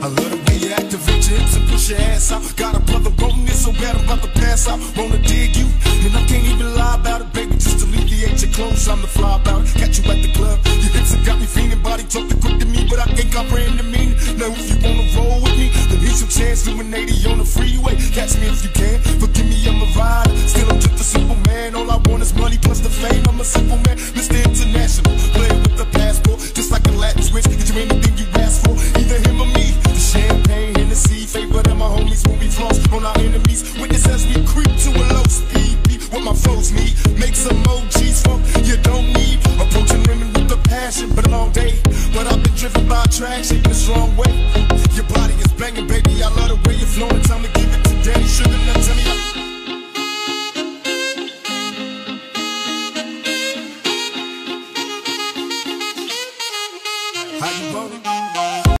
I love the way you activate your hips and push your ass out. Got a brother wanting it so bad I'm about to pass out. Wanna dig you, and I can't even lie about it, baby. Just alleviate your clothes, I'm the fly about it. Catch you at the club, your hips have got me fiending. Body talking quick to me, but I can't comprehend the meaning. Now if you wanna roll with me, then here's your chance, doing 80 on the freeway. Catch me if you can, forgive me, I'm a rider. Still I'm just a simple man, all I want is money plus the fame. I'm a simple man, Mr. International, playing with the passport, just like a Latin switch. Get you anything you ask for, either him or me. The champagne, Hennessy, favorite of my homies when we floss on our enemies. Witness as we creep to a low speed, beat what my foes need. Make some OGs from you don't need. Approaching women with the passion, but a long day. But I've been driven by attraction in a strong way.